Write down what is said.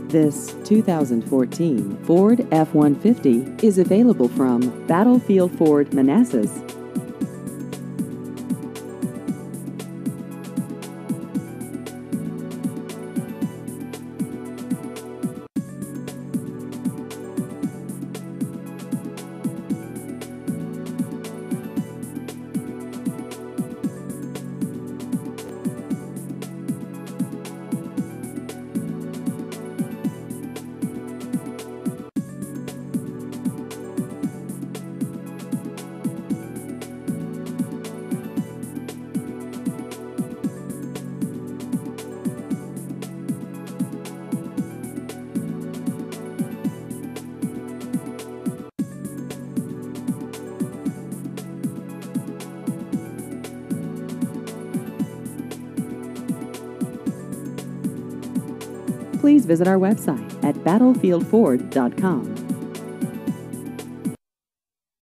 This 2014 Ford F-150 is available from Battlefield Ford Manassas. Please visit our website at battlefieldford.com.